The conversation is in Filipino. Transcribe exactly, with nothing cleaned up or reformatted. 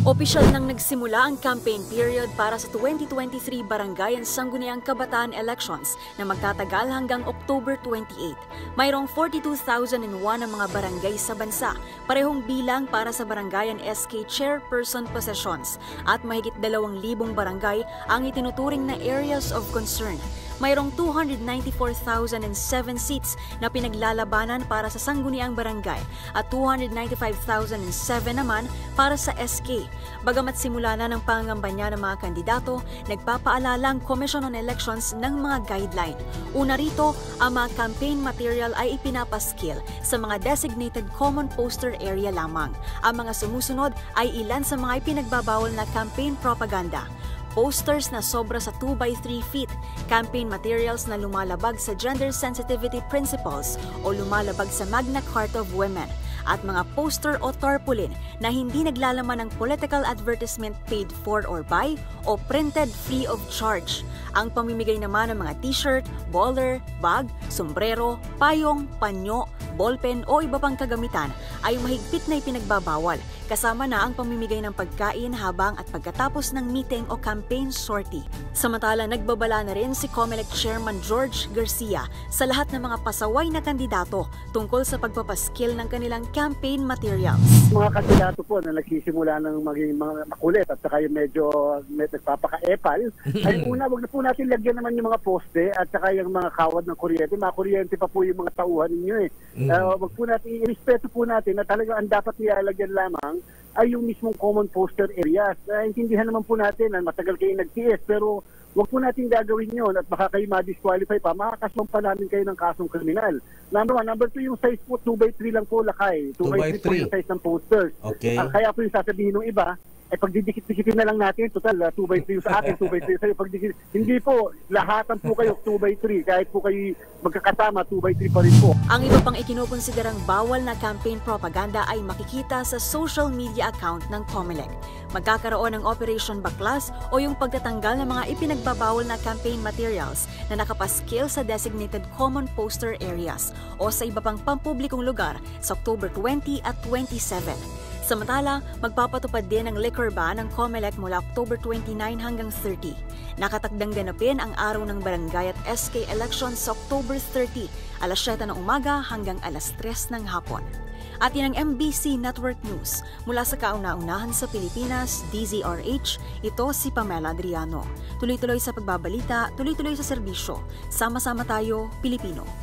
Opisyal nang nagsimula ang campaign period para sa twenty twenty-three Barangay and Sangguniang Kabataan Elections na magtatagal hanggang October twenty-eighth. Mayroong forty-two thousand one ang mga barangay sa bansa, parehong bilang para sa Barangay and S K Chairperson Possessions, at mahigit dalawang libong barangay ang itinuturing na areas of concern. Mayroong two hundred ninety-four thousand seven seats na pinaglalabanan para sa Sangguniang Barangay at two hundred ninety-five thousand seven naman para sa S K. Bagamat simula na ng pangangambanya ng mga kandidato, nagpapaalala ang Commission on Elections ng mga guideline. Una rito, ang mga campaign material ay ipinapaskil sa mga designated common poster area lamang. Ang mga sumusunod ay ilan sa mga ipinagbabawal na campaign propaganda: posters na sobra sa two by three feet, campaign materials na lumalabag sa gender sensitivity principles o lumalabag sa Magna Carta of Women, at mga poster o tarpaulin na hindi naglalaman ng political advertisement paid for or by o printed free of charge. Ang pamimigay naman ng mga t-shirt, bowler, bag, sombrero, payong, panyo, ballpen o iba pang kagamitan ay mahigpit na ipinagbabawal, kasama na ang pamimigay ng pagkain habang at pagkatapos ng meeting o campaign sortie. Samantala, nagbabala na rin si COMELEC Chairman George Garcia sa lahat ng mga pasaway na kandidato tungkol sa pagpapaskil ng kanilang campaign materials. Mga kandidato po na nagsisimula ng maging mga makulit at saka yung medyo med nagpapaka-epal, ay una, wag na po natin lagyan naman yung mga poste at saka yung mga kawad ng kuryente. Mga kuryente pa po yung mga tauhan ninyo eh. Mm. Uh, wag po natin, i-respeto po natin na talagang ang dapat nilalagyan lamang ay yung mismong common poster areas. Uh, intindihan naman po natin na matagal kayo nag-T S, pero wag po natin gagawin yun at baka kayo ma-disqualify pa. Makakasong pa namin kayo ng kasong kriminal. Number one. Number two, yung size po, two by three lang po lakay. two by three po yung size ng posters. Okay. Uh, kaya po yung sasabihin ng iba, eh pag didikit-dikitin na lang natin, total, two by three sa akin, two by three sa'yo. Pag dikit, hindi po, lahatan po kayo two by three. Kahit po kayo magkakasama, two by three pa rin po. Ang iba pang ikinukonsiderang bawal na campaign propaganda ay makikita sa social media account ng COMELEC. Magkakaroon ng Operation Baklas o yung pagtatanggal ng mga ipinagbabawal na campaign materials na nakapaskil sa designated common poster areas o sa iba pang pampublikong lugar sa October twenty at twenty-seven. Samantala, magpapatupad din ang liquor ban ng COMELEC mula October twenty-nine hanggang thirty. Nakatakdang ganapin ang araw ng barangay at S K elections sa October thirty, alas siyete ng umaga hanggang alas tres ng hapon. At yan ang M B C Network News. Mula sa kauna-unahan sa Pilipinas, D Z R H, ito si Pamela Adriano. Tuloy-tuloy sa pagbabalita, tuloy-tuloy sa serbisyo. Sama-sama tayo, Pilipino.